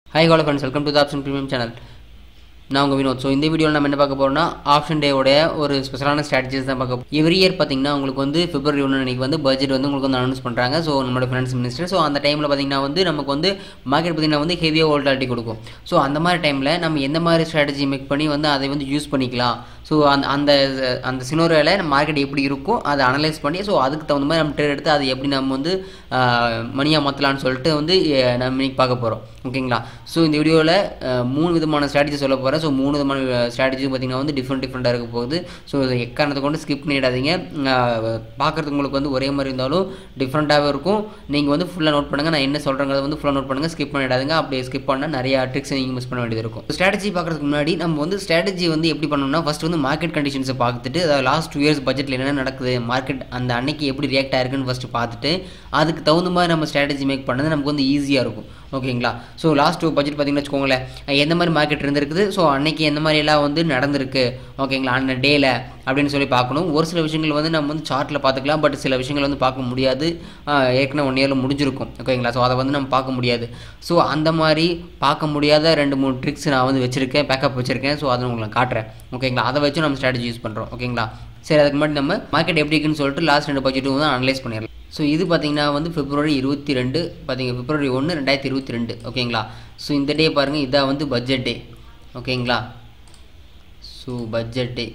Hi all friends, welcome to the Option Premium channel. நான் உங்கள் Vinod. So இந்த வீடியோவில் நம்ம என்ன பார்க்க போகிறோம்னா ஆப்ஷன் டேவோட ஒரு ஸ்பெஷலான ஸ்ட்ராட்டஜிஸ் தான் பார்க்க போகிறோம். எவ்ரி இயர் பார்த்தீங்கன்னா உங்களுக்கு வந்து February 1 அன்றைக்கி வந்து பட்ஜெட் வந்து உங்களுக்கு வந்து அனௌன்ஸ் பண்ணுறாங்க. ஸோ நம்மளோட ஃபினான்ஸ் மினிஸ்டர். ஸோ அந்த டைமில் பார்த்தீங்கன்னா வந்து நமக்கு வந்து மார்க்கெட் பார்த்தீங்கன்னா வந்து ஹெவியாக வோல்டாலிட்டி கொடுக்கும். ஸோ அந்த மாதிரி டைமில் நம்ம எந்த மாதிரி ஸ்ட்ராட்டஜி மேக் பண்ணி வந்து அதை வந்து யூஸ் பண்ணிக்கலாம். ஸோ அந்த அந்த சினோரியோவில் நம்ம மார்க்கெட் எப்படி இருக்கும் அதை அனலைஸ் பண்ணி ஸோ அதுக்கு தகுந்த மாதிரி நம்ம ட்ரேட் எடுத்து அதை எப்படி நம்ம வந்து மணியாக மாற்றலான்னு சொல்லிட்டு வந்து நம்ம இன்னைக்கு பார்க்க போகிறோம். ஓகேங்களா? ஸோ இந்த வீடியோவில் 3 விதமான ஸ்ட்ராட்டஜி சொல்ல போகிறேன். ஸோ 3 விதமான ஸ்ட்ராட்டஜி பார்த்திங்கன்னா வந்து டிஃப்ரெண்ட்டாக இருக்க போகுது. ஸோ எக்காரணத்தை கொண்டு ஸ்கிப் பண்ணிடாதீங்க. பார்க்குறதுக்கு உங்களுக்கு வந்து ஒரே மாதிரி இருந்தாலும் டிஃப்ரெண்ட்டாகவே இருக்கும். நீங்கள் வந்து ஃபுல்லாக நோட் பண்ணுங்கள். நான் என்ன சொல்கிறேங்கிறத வந்து ஃபுல்லாக நோட் பண்ணுங்கள். ஸ்கிப் பண்ணிடாதீங்க. அப்படி ஸ்கிப் பண்ணால் நிறையா ட்ரிக்ஸ் நீங்கள் மிஸ் பண்ண வேண்டியது இருக்கும். ஸ்ட்ராட்டஜி பார்க்குறதுக்கு முன்னாடி நம்ம வந்து ஸ்ட்ராட்டஜி வந்து எப்படி பண்ணணும்னா ஃபஸ்ட் வந்து மார்க்கெட் கண்டிஷன்ஸை பார்த்துட்டு அதாவது லாஸ்ட் 2 இயர்ஸ் பட்ஜெட்டில் என்ன நடக்குது, மார்க்கெட் அந்த அன்னைக்கு எப்படி ரியாக்ட் ஆயிருக்குன்னு ஃபஸ்ட்டு பார்த்துட்டு அதுக்கு தகுந்த மாதிரி நம்ம ஸ்ட்ராட்டஜி மேக் பண்ணது நமக்கு வந்து ஈஸியாக இருக்கும். ஓகேங்களா? ஸோ லாஸ்ட் பட்ஜெட் பார்த்திங்கன்னா வச்சுக்கோங்களேன், எந்த மாதிரி மார்க்கெட் இருந்திருக்குது, ஸோ அன்றைக்கி எந்த மாதிரி எல்லாம் வந்து நடந்திருக்கு, ஓகேங்களா, அந்த டேயில் அப்படின்னு சொல்லி பார்க்கணும். ஒரு சில விஷயங்கள் வந்து நம்ம வந்து சார்ட்டில் பார்த்துக்கலாம், பட் சில விஷயங்கள் வந்து பார்க்க முடியாது. ஏற்கனவே 1 இயரில் முடிஞ்சிருக்கும். ஓகேங்களா? ஸோ அதை வந்து நம்ம பார்க்க முடியாது. ஸோ அந்த மாதிரி பார்க்க முடியாத 2-3 ட்ரிக்ஸ் நான் வந்து வச்சுருக்கேன், பேக்கப் வச்சுருக்கேன். ஸோ அதை உங்களுக்கு காட்டுறேன். ஓகேங்களா? அதை வச்சு நம்ம ஸ்ட்ராட்டஜி யூஸ் பண்ணுறோம். ஓகேங்களா? சரி, அதுக்கு முன்னாடி நம்ம மார்க்கெட் எப்படி இருக்குன்னு சொல்லிட்டு லாஸ்ட் 2 பட்ஜெட்டும் வந்து அனலைஸ் பண்ணிடலாம். ஸோ இது பார்த்திங்கன்னா வந்து February 22 பார்த்திங்க February 1 2022. ஓகேங்களா? ஸோ இந்த டே பாருங்கள், இதான் வந்து பட்ஜெட் டே. ஓகேங்களா? ஸோ பட்ஜெட் டே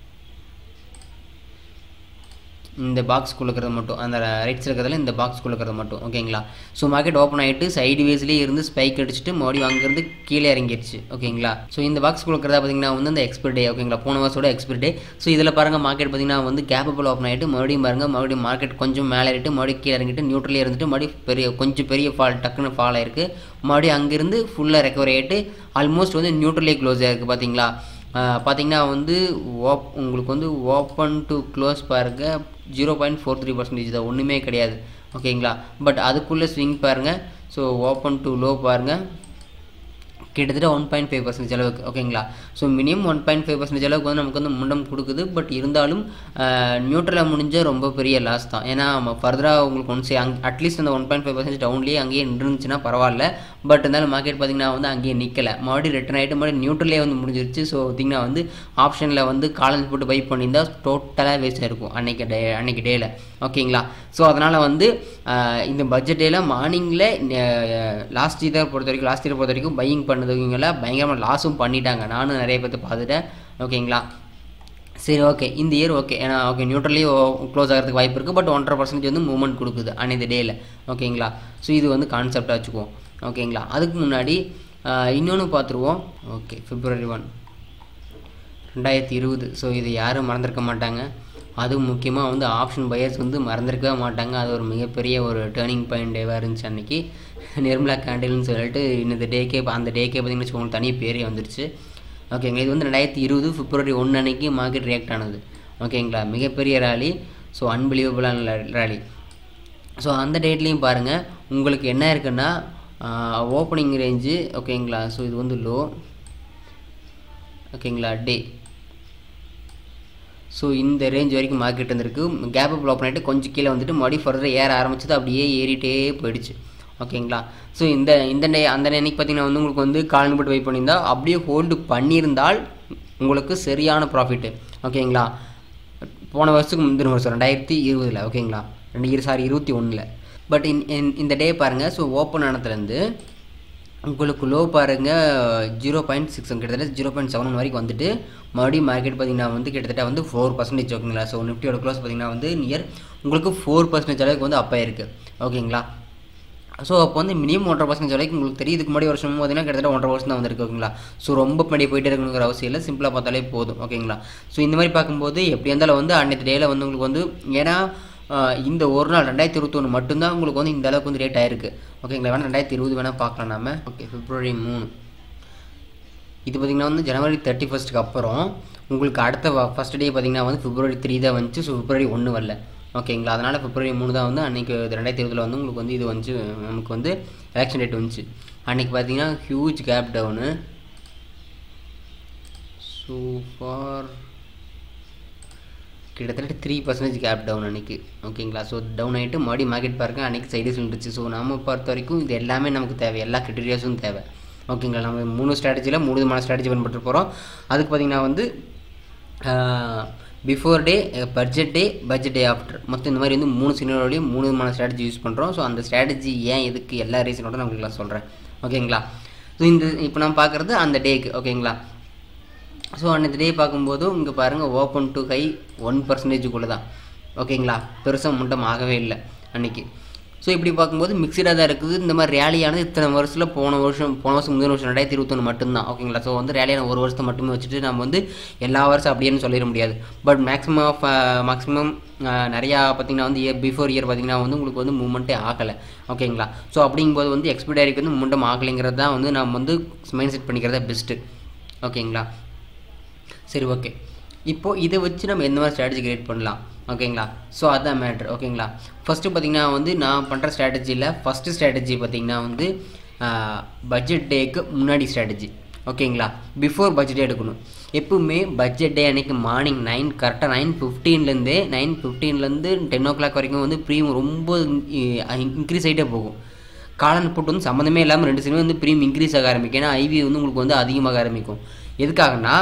இந்த பாக்ஸ் கொடுக்குறது மட்டும், அந்த ரைட்ஸில் இருக்கிறதுல இந்த பாக்ஸ் கொடுக்குறது மட்டும். ஓகேங்களா? ஸோ மார்க்கெட் ஓப்பன் ஆகிட்டு சைடு வேஸ்லேயே இருந்து ஸ்பைக் அடிச்சுட்டு மறுபடியும் அங்கேருந்து கீழே இறங்கிடுச்சு. ஓகேங்களா? ஸோ இந்த பாக்ஸ் கொடுக்குறதா பார்த்திங்கன்னா வந்து அந்த எக்ஸ்பைரி டே. ஓகேங்களா? போன வருஷோட எக்ஸ்பைரி டே. ஸோ இதில் பாருங்கள் மார்க்கெட் பார்த்திங்கன்னா வந்து கேப்பபிள் ஓப்பன் ஆகிட்டு மறுபடியும் பாருங்கள், மறுபடியும் மார்க்கெட் கொஞ்சம் மேலே ஏறிட்டு மறுபடியும் கீழே இறங்கிட்டு நியூட்ரலே இருந்துட்டு மறுபடியும் கொஞ்சம் பெரிய ஃபால் டக்குன்னு ஃபால் ஆயிருக்கு. மறுபடியும் அங்கேருந்து ஃபுல்லாக ரெக்கவர் ஆகிட்டு ஆல்மோஸ்ட் வந்து நியூட்ரலே க்ளோஸ் ஆகிருக்கு. பார்த்தீங்களா? பார்த்திங்கன்னா வந்து உங்களுக்கு வந்து ஓப்பன் டு க்ளோஸ் பாருங்கள் 0.43% தான், ஒன்றுமே கிடையாது. ஓகேங்களா? பட் அதுக்குள்ளே ஸ்விங் பாருங்கள். ஸோ ஓப்பன் டு லோ பாருங்கள், கிட்டத்தட்ட 1.5% அளவுக்கு. ஓகேங்களா? ஸோ மினிமம் 1.5% அளவுக்கு வந்து நமக்கு வந்து முண்டம் கொடுக்குது. பட் இருந்தாலும் நியூட்ரலாக முடிஞ்ச ரொம்ப பெரிய லாஸ் தான். ஏன்னா ஃபர்தராக உங்களுக்கு ஒன்ஸ் அட்லீஸ்ட் அந்த 1.5% டவுன்லேயே அங்கேயே நின்றுச்சுன்னா பரவாயில்ல. பட் இருந்தாலும் மார்க்கெட் பார்த்திங்கன்னா வந்து அங்கேயே நிற்கலை, மறுபடியும் ரிட்டர்ன் ஆகிட்டு மறுபடியும் நியூட்ரலே வந்து முடிஞ்சிருச்சு. ஸோ பார்த்திங்கன்னா வந்து ஆப்ஷனில் வந்து காலன்ஸ் போட்டு பை பண்ணியிருந்தால் டோட்டலாக வேஸ்ட் ஆகிருக்கும் அன்னைக்கு டேயில். ஓகேங்களா? ஸோ அதனால் வந்து இந்த பட்ஜெட் டேயில் மார்னிங்கில் லாஸ்ட் இயரை பொறுத்த வரைக்கும் பையிங் பண்ணதுவங்களாம் பயங்கரமாக லாஸும் பண்ணிட்டாங்க. நானும் நிறைய பேர்த்து பார்த்துட்டேன். ஓகேங்களா? சரி, ஓகே, இந்த இயர் ஓகே. ஏன்னா ஓகே நியூட்ரலே க்ளோஸ் ஆகிறதுக்கு வாய்ப்பு இருக்குது. பட் 1.5% வந்து மூவ்மெண்ட் கொடுக்குது அன்னைக்கு டேயில். ஓகேங்களா? ஸோ இது வந்து கான்செப்டாக வச்சுக்குவோம். ஓகேங்களா? அதுக்கு முன்னாடி இன்னொன்று பார்த்துருவோம். Okay, February 1 2020. ஸோ இது யாரும் மறந்துருக்க மாட்டாங்க. அதுவும் முக்கியமாக வந்து ஆப்ஷன் பையர்ஸ் வந்து மறந்துருக்கவே மாட்டாங்க. அது ஒரு மிகப்பெரிய ஒரு டேர்னிங் பாயிண்ட் டேவாக இருந்துச்சு அன்றைக்கி. நிர்மலா கேண்டில்னு சொல்லிட்டு இந்த டேக்கே அந்த டேக்கே பார்த்திங்கன்னா வச்சுக்கோங்க தனி பேரே வந்துருச்சு. ஓகேங்களா? இது வந்து 2020 February 1 அன்றைக்கி மார்க்கெட் ரியாக்ட் ஆனது. ஓகேங்களா? மிகப்பெரிய ரேலி. ஸோ அன்பிலீவபிளான ரேலி. ஸோ அந்த டேட்லேயும் பாருங்கள் உங்களுக்கு என்ன இருக்குன்னா ஓப்பனிங் ரேஞ்சு. ஓகேங்களா? ஸோ இது வந்து லோ. ஓகேங்களா? டே. ஸோ இந்த ரேஞ்ச் வரைக்கும் மார்க்கெட் இருந்திருக்கு. கேப்பபிள் ஓப்பன் ஆகிட்டு கொஞ்சம் கீழே வந்துட்டு மறுபடியும் ஃபர்தர் ஏற ஆரம்பிச்சது, அப்படியே ஏறிட்டே போயிடுச்சு. ஓகேங்களா? ஸோ இந்த டே அந்த அன்றைக்கி பார்த்திங்கன்னா வந்து உங்களுக்கு வந்து காலன் போட்டு வெயிட் பண்ணியிருந்தால் அப்படியே ஹோல்டு பண்ணியிருந்தால் உங்களுக்கு சரியான ப்ராஃபிட்டு. ஓகேங்களா? போன வருஷத்துக்கு முந்தின வருஷம் 2020. ஓகேங்களா? 2021. பட் இந்த டே பாருங்கள். ஸோ ஓப்பன் ஆனதுலேருந்து உங்களுக்கு லோ பாருங்கள் 0.6 கிட்டத்தட்ட 0.7 வரைக்கும் வந்துட்டு மறுபடியும் மார்க்கெட் பார்த்திங்கன்னா வந்து கிட்டத்தட்ட வந்து 4%. ஓகேங்களா? ஸோ நிஃப்டியோட க்ளோஸ் பார்த்திங்கன்னா வந்து நியர் உங்களுக்கு 4% அளவுக்கு வந்து அப் ஆயிருக்கு. ஓகேங்களா? ஸோ அப்போ வந்து மினிமம் 1.5% வரைக்கும் உங்களுக்கு தெரியும். இதுக்கு முன்னாடி வருஷமும் பார்த்திங்கன்னா கிட்டத்தட்ட 1.5% தான் வந்துருக்கு. ஓகேங்களா? ஸோ ரொம்ப பின்னாடி போயிட்டே இருக்கணுங்கிற அவசியம் இல்லை, சிம்பிளாக பார்த்தாலே போதும். ஓகேங்களா? ஸோ இந்த மாதிரி பார்க்கும்போது எப்படி இருந்தாலும் வந்து அன்னைக்கு டேயில் வந்து உங்களுக்கு வந்து ஏன்னா இந்த ஒரு நாள் 2021 மட்டும்தான் உங்களுக்கு வந்து இந்த அளவுக்கு வந்து ரேட் ஆயிருக்கு. ஓகேங்களா? வேணால் 2020 வேணால் பார்க்கலாம் நம்ம. ஓகே, February 3 இது பார்த்திங்கன்னா வந்து January 31 அப்புறம் உங்களுக்கு அடுத்த ஃபஸ்ட் டே பார்த்திங்கன்னா வந்து February 3 தான் வந்துச்சு. ஸோ February 1 வரல. ஓகேங்களா? அதனால் February 3 தான் வந்து அன்றைக்கி 2020 வந்து உங்களுக்கு வந்து இது வந்துச்சு, நமக்கு வந்து எலெக்ஷன் டேட் வந்துச்சு. அன்றைக்கி பார்த்திங்கன்னா huge gap down. So far கிட்டத்தட்ட 3% கேப் டவுன் அன்றைக்கி. ஓகேங்களா? ஸோ டவுன் ஆகிட்டு மறுபடியும் மார்க்கெட் பாருங்கள் அன்றைக்கி சைடேஸ் வந்துருச்சு. ஸோ நம்ம பொறுத்த வரைக்கும் இது எல்லாமே நமக்கு தேவை, எல்லா கிரிட்டீரியாஸும் தேவை. ஓகேங்களா. நம்ம 3 ஸ்ட்ராட்டஜியில் 3 விதமான ஸ்ட்ராட்டஜி பயன்படுத்த போகிறோம். அதுக்கு பார்த்திங்கன்னா வந்து before day, budget day after, மொத்தம் இந்த மாதிரி வந்து 3 சினாரியோலையும் 3 விதமான ஸ்ட்ராட்டஜி யூஸ் பண்ணுறோம். ஸோ அந்த ஸ்ட்ராட்டஜி ஏன் எதுக்கு எல்லா ரீசனோட நான் உங்களுக்கு சொல்கிறேன். ஓகேங்களா. ஸோ இப்போ நம்ம பார்க்குறது அந்த டேக்கு. ஓகேங்களா. ஸோ அன்றைக்கு டே பார்க்கும்போது இங்கே பாருங்கள் ஓப்பன் டு ஹை 1% தான். ஓகேங்களா. பெருசாக முண்டம் ஆகவே இல்லை அன்றைக்கி. ஸோ இப்படி பார்க்கும்போது மிக்சடாக தான் இருக்குது. இந்த மாதிரி ரேலியானது இத்தனை வருஷத்தில் போன வருஷம் முந்தின வருஷம் 2021 மட்டும்தான். ஓகேங்களா. ஸோ வந்து ரேலியான ஒரு வருஷத்தை மட்டுமே வச்சுட்டு நம்ம வந்து எல்லா வருஷம் அப்படின்னு சொல்லிட முடியாது. பட் மேக்ஸிமம் நிறையா பார்த்திங்கன்னா வந்து பிஃபோர் இயர் பார்த்திங்கன்னா வந்து உங்களுக்கு வந்து மூவ்மெண்ட்டே ஆகலை. ஓகேங்களா. ஸோ அப்படிங்கும்போது வந்து எக்ஸ்பைரிக்கு வந்து மூமெண்டம் ஆகலைங்கிறது தான் வந்து நம்ம வந்து மைண்ட் செட் பண்ணிக்கிறதா பெஸ்ட்டு. ஓகேங்களா. சரி, ஓகே. இப்போது இதை வச்சு நம்ம எந்த மாதிரி ஸ்ட்ராட்டஜி கிரியேட் பண்ணலாம். ஓகேங்களா. ஸோ அதுதான் மேட்ரு. ஓகேங்களா. ஃபஸ்ட்டு பார்த்திங்கன்னா வந்து நான் பண்ணுற ஸ்ட்ராட்டஜியில் ஃபஸ்ட்டு ஸ்ட்ராட்டஜி பார்த்திங்கன்னா வந்து பட்ஜெட் டேக்கு முன்னாடி ஸ்ட்ராட்டஜி. ஓகேங்களா. பிஃபோர் பட்ஜெட் டே எடுக்கணும். எப்பவுமே பட்ஜெட் டே அன்றைக்கி மார்னிங் கரெக்டாக 9:15 10 o'clock வரைக்கும் வந்து ப்ரீமியம் ரொம்ப இன்க்ரீஸ் ஆகிட்டே போகும். காலன் புட் வந்து சம்மந்தமே இல்லாமல் 2 சினிமா வந்து ப்ரீமியம் இன்க்ரீஸ் ஆக ஆரம்பிக்கும். ஏன்னா ஐவி வந்து உங்களுக்கு வந்து அதிகமாக ஆரம்பிக்கும். எதுக்காகனா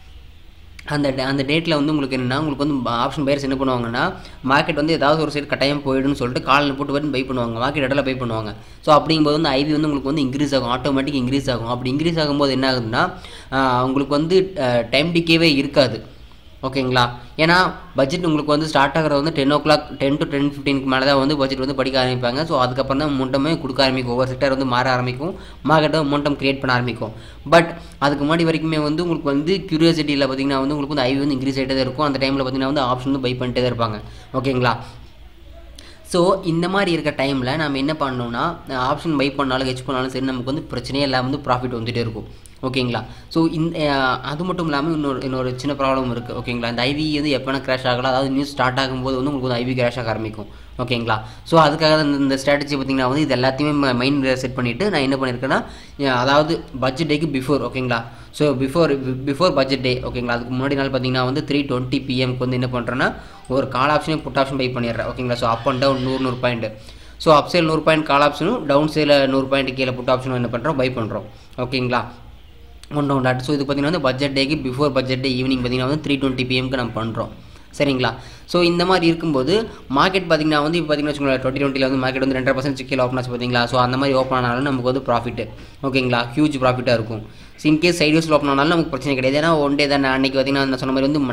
அந்த டேட்டில் வந்து உங்களுக்கு என்னென்னா உங்களுக்கு வந்து ஆப்ஷன் பையர்ஸ் என்ன பண்ணுவாங்கன்னா மார்க்கெட் வந்து ஏதாவது ஒரு சைடு கட்டாயம் போயிடுன்னு சொல்லிட்டு காலில் போட்டு வரைக்கும் பை பண்ணுவாங்க. மார்க்கெட் இடத்துல பை பண்ணுவாங்க. ஸோ அப்படிங்கும்போது வந்து ஐவி வந்து உங்களுக்கு வந்து இன்க்ரீஸ் ஆகும், ஆட்டோமேட்டிக் இன்க்ரீஸ் ஆகும். அப்படி இன்க்ரீஸ் ஆகும்போது என்ன ஆகுதுன்னா உங்களுக்கு வந்து டைம் டிக்கேவே இருக்காது. ஓகேங்களா. ஏன்னா பட்ஜெட் உங்களுக்கு வந்து ஸ்டார்ட் ஆகிறது வந்து 10 o'clock 10 to 10:15 மேலே தான் வந்து பட்ஜெட் வந்து படிக்க ஆரம்பிப்பாங்க. ஸோ அதுக்கப்புறம் தான் மூமெண்டமே கொடுக்க ஆரம்பிக்கும். ஒவ்வொரு செக்டர் வந்து மாற ஆரம்பிக்கும். மார்க்கெட்டை மூமெண்டம் கிரியேட் பண்ண ஆரம்பிக்கும். பட் அதுக்கு முன்னாடி வரைக்குமே வந்து உங்களுக்கு வந்து கியூரியாசிட்டியில் பார்த்திங்கன்னா வந்து உங்களுக்கு வந்து ஐவி வந்து இன்க்ரீஸ் ஆகிட்டே தான் இருக்கும். அந்த டைமில் பார்த்திங்கன்னா வந்து ஆப்ஷன் வந்து பை பண்ணிட்டே தான் இருப்பாங்க. ஓகேங்களா. ஸோ இந்த மாதிரி இருக்க டைமில் நம்ம என்ன பண்ணோம்னா ஆப்ஷன் பை பண்ணாலும் ஹெச் பண்ணாலும் சரி நமக்கு வந்து பிரச்சனையே இல்லாமல் வந்து ப்ராஃபிட் வந்துகிட்டே இருக்கும். ஓகேங்களா. ஸோ அது மட்டும் இல்லாமல் இன்னொரு சின்ன ப்ராப்ளம் இருக்குது. ஓகேங்களா. இந்த ஐவி வந்து எப்போனா கிராஷ் ஆகலாம். அதாவது நியூஸ் ஸ்டார்ட் ஆகும்போது வந்து உங்களுக்கு வந்து ஐவி கிராஷ் ஆக ஆரம்பிக்கும். ஓகேங்களா. ஸோ அதுக்காக தான் இந்த ஸ்ட்ராட்டஜி பார்த்திங்கன்னா வந்து இது எல்லாத்தையுமே மைண்ட் செட் பண்ணிவிட்டு நான் என்ன பண்ணியிருக்கேன்னா அதாவது பட்ஜெட் டேக்கு பிஃபோர். ஓகேங்களா. So before budget day. ஓகேங்களா. அதுக்கு முன்னாடி நாள் பார்த்திங்கன்னா வந்து 3:20 PM வந்து என்ன பண்ணுறேன்னா ஒரு கால் ஆப்ஷனையும் புட் ஆப்ஷன் பை பண்ணிடுறேன். ஓகேங்களா. So up and down 100 point. So up சைடில் 100 பாயிண்ட் கால் ஆப்ஷனும் டவுன் சைடில் 100 பாயிண்ட் கீழே புட் ஆப்ஷனும் என்ன பண்ணுறோம் பை பண்ணுறோம். ஓகேங்களா. ஒன். ஸோ இது பார்த்திங்கன்னா வந்து பட்ஜெட் டேக்கு பிஃபோர் பட்ஜெட் டே ஈவினிங் பார்த்திங்கன்னா வந்து 3:20 PMக்கு நம்ம பண்ணுறோம். சரிங்களா. ஸோ இந்த மாதிரி இருக்கும்போது மார்க்கெட் பார்த்திங்கன்னா வந்து இப்போ பார்த்திங்கன்னா வச்சுக்கோங்களேன் 2020 வந்து மார்க்கெட் வந்து 2% கீழே ஓப்பன் ஆச்சு பார்த்தீங்களா. ஸோ அந்த மாதிரி ஓப்பன் ஆனாலும் நமக்கு வந்து ப்ராஃபிட்டு. ஓகேங்களா. ஹியூஜ் ப்ராஃபிட்டாக இருக்கும். ஸோ இன்கேஸ் சைட்வேஸில் ஓப்பன் ஆனாலும் நமக்கு பிரச்சனை கிடையாது. ஏன்னா ஒன் டே தான் அன்றைக்கி பார்த்திங்கன்னா நான் சொன்ன மாதிரி வந்து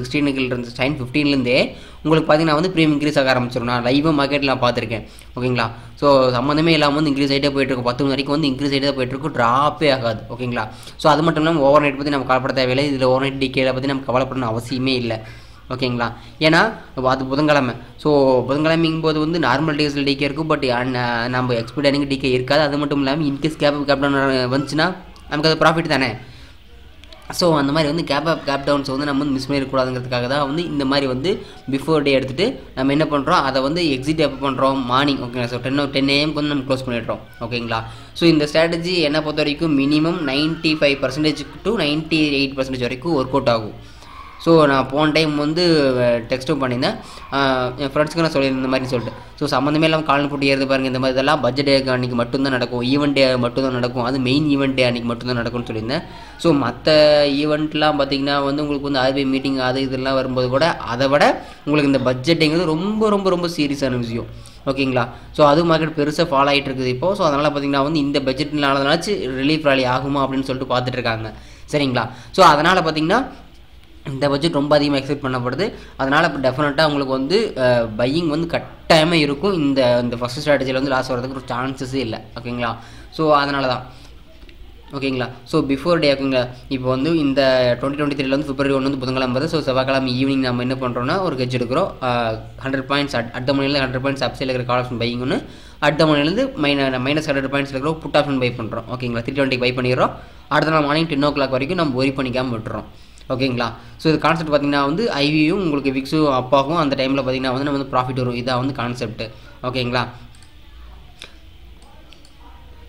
9:15 உங்களுக்கு பார்த்திங்கன்னா வந்து ப்ரீமியம் இன்க்ரீஸ் ஆக ஆரம்பிச்சிடும். நான் லைவாக மார்க்கெட்டில் நான் பார்த்துருக்கேன். ஓகேங்களா. ஸோ சம்மந்தமே இல்லாமல் வந்து இன்க்ரீஸ் ஆகிட்டே போயிட்டுருக்கும். 10 வரைக்கும் வந்து இன்க்ரீஸ் ஆகிட்டே போயிட்டுருக்கும். ட்ராப்பே ஆகாது. ஓகேங்களா. ஸோ அது மட்டும் இல்லாமல் ஓவர் நைட் பற்றி நம்ம கவலைப்பட தேவையில்லை. இதில் ஓவர் நைட் டிகேல பற்றி நம்ம கவலைப்படணும் அவசியமே இல்லை. ஓகேங்களா. ஏன்னா அது புதன்கிழமை. ஸோ புதன்கிழமைங்கும்போது வந்து நார்மல் டேஸில் டிகே இருக்கும். பட் நம்ம எக்ஸ்பெக்ட் அன்றைக்கி டிகே இருக்காது. அது மட்டும் இல்லாமல் இன்கேஸ் கேப் டவுன் வந்துச்சுன்னா நமக்கு அது ப்ராஃபிட் தானே. ஸோ அந்த மாதிரி வந்து கேப் டவுன்ஸ் வந்து நம்ம வந்து மிஸ் பண்ணிடக்கூடாதுங்கிறதுக்காக தான் வந்து இந்த மாதிரி வந்து பிஃபோர் டே எடுத்துகிட்டு நம்ம என்ன பண்ணுறோம் அதை வந்து எக்ஸிட் எப்போ பண்ணுறோம் மார்னிங். ஓகேங்களா. ஸோ 10 AM வந்து நம்ம க்ளோஸ் பண்ணிடுறோம். ஓகேங்களா. ஸோ இந்த ஸ்ட்ராட்டஜி என்னை பொறுத்த வரைக்கும் மினிமம் 95% to 98% வரைக்கும் ஒர்க் அவுட் ஆகும். ஸோ நான் போன டைம் வந்து டெக்ஸ்ட்டும் பண்ணியிருந்தேன் என் ஃப்ரெண்ட்ஸுக்கு நான் சொல்லியிருந்தேன் இந்த மாதிரி சொல்லிட்டு. ஸோ சம்மந்தமே இல்லாமல் காலன் போட்டு ஏறுது பாருங்கள். இந்த மாதிரி இதெல்லாம் பட்ஜெட் டே அன்றைக்கி மட்டும்தான் நடக்கும். ஈவெண்ட் டே மட்டும்தான் நடக்கும். அது மெயின் ஈவெண்ட் டே அன்றைக்கி மட்டும்தான் நடக்கும்னு சொல்லியிருந்தேன். ஸோ மற்ற ஈவெண்ட்லாம் பார்த்திங்கன்னா வந்து உங்களுக்கு வந்து ஆர்பிஐ மீட்டிங் அது இதெல்லாம் வரும்போது கூட அதை விட உங்களுக்கு இந்த பட்ஜெட் டேங்கிறது ரொம்ப ரொம்ப ரொம்ப சீரியஸான விஷயம். ஓகேங்களா. ஸோ அது மார்க்கெட் பெருசாக ஃபாலோ ஆகிட்டு இருக்குது இப்போது. ஸோ அதனால் பார்த்திங்கன்னா வந்து இந்த பட்ஜெட்னாலனாச்சும் ரிலீஃப் ராலி ஆகுமா அப்படின்னு சொல்லிட்டு பார்த்துட்ருக்காங்க. சரிங்களா. ஸோ அதனால் பார்த்திங்கன்னா இந்த பட்ஜெட் ரொம்ப அதிகமாக எக்ஸ்பெக்ட் பண்ணப்படுது. அதனால் இப்போ டெஃபினட்டாக உங்களுக்கு வந்து பையிங் வந்து கட்டாயமாக இருக்கும். இந்த ஃபஸ்ட் ஸ்ட்ராட்டஜியில் வந்து லாஸ் வரதுக்கு ஒரு சான்சஸே இல்லை. ஓகேங்களா. ஸோ அதனால தான். ஓகேங்களா. So before day. ஓகேங்களா. இப்போ வந்து இந்த 2023 வந்து February 1 வந்து புதன்கிழமை வருது. ஸோ செவ்வாய்க்கிழமை ஈவினிங் நம்ம என்ன பண்ணுறோம்னா ஒரு கெட்ச் எடுக்கிறோம். 100 பாயிண்ட்ஸ் அடுத்த மணிலேருந்து 100 பாயிண்ட்ஸ் அப்சைடில் இருக்கிற கால் ஆப்ஷன் பையிங் ஒன்று, அடுத்த மணிலேருந்து -100 பாயிண்ட்ஸ் இருக்கிற புட் ஆப்ஷன் பை பண்ணுறோம். ஓகேங்களா. 320 பை பண்ணிடுறோம். அடுத்த நாள் மார்னிங் 10 o'clock வரைக்கும் நம்ம ஒரி பண்ணிக்காமல் விட்டுறோம். ஓகேங்களா. ஸோ இது கான்செப்ட் பார்த்திங்கன்னா வந்து ஐவியும் உங்களுக்கு விக்ஸும் அப்பாகும் அந்த டைமில் பார்த்திங்கன்னா வந்து நம்ம வந்து ப்ராஃபிட் வரும். இதான் வந்து கான்செப்ட். ஓகேங்களா.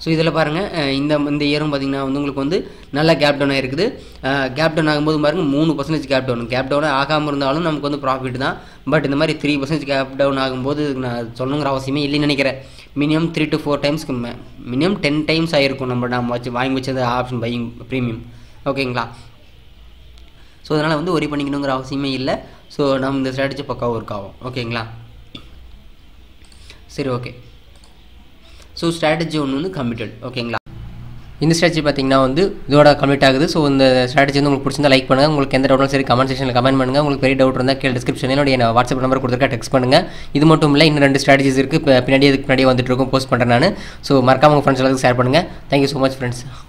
ஸோ இதில் பாருங்கள் இந்த இயரும் பார்த்திங்கன்னா வந்து உங்களுக்கு வந்து நல்ல கேப் டவுன் ஆகிருக்குது. கேப் டவுன் ஆகும்போது பாருங்கள் 3% கேப் டவுன் ஆகாமல் இருந்தாலும் நமக்கு வந்து ப்ராஃபிட் தான். பட் இந்த மாதிரி 3% கேப் டவுன் ஆகும்போது நான் சொல்லணுங்கிற அவசியமே இல்லைன்னு நினைக்கிறேன். மினிமம் 3 to 4 டைம்ஸ்க்கு மினிமம் 10 டைம்ஸ் ஆகிருக்கும் நம்ம வாங்கி வச்சது ஆப்ஷன் பையிங் ப்ரீமியம். ஓகேங்களா? ஸோ அதனால் வந்து ஒரி பண்ணிக்கணுங்கிற அவசியமே இல்லை. ஸோ நம்ம இந்த ஸ்ட்ராட்டஜி பக்காவும் ஒர்க் ஆகும். ஓகேங்களா? சரி, ஓகே. ஸோ ஸ்ட்ராட்டஜி 1 வந்து கமிட்டட். ஓகேங்களா? இந்த ஸ்ட்ராட்டஜி பார்த்திங்கன்னா வந்து இதோட கம்ப்ளீட் ஆகுது. ஸோ இந்த ஸ்ட்ராட்டஜி வந்து உங்களுக்கு பிடிச்சிருந்தா லைக் பண்ணுங்கள். உங்களுக்கு எந்த டவுட்டும் சரி கமெண்ட் செக்ஷனில் கமெண்ட் பண்ணுங்கள். உங்களுக்கு பெரிய டவுட் இருந்தால் கீழே டிஸ்கிரிப்ஷனில் என்னோட வாட்ஸ்அப் நம்பர் கொடுத்துருக்கா டெக்ஸ்ட் பண்ணுங்கள். இது மட்டும் இல்லை, இன்னும் 2 ஸ்ட்ராட்டஜிஸ் இருக்குது. பின்னாடியே வந்துட்டு இருக்கும், போஸ்ட் பண்ணுறேன் நான். ஸோ மறக்காம உங்கள் ஃப்ரெண்ட்ஸ் எல்லாத்துக்கும் ஷேர் பண்ணுங்கள். Thank you so much friends.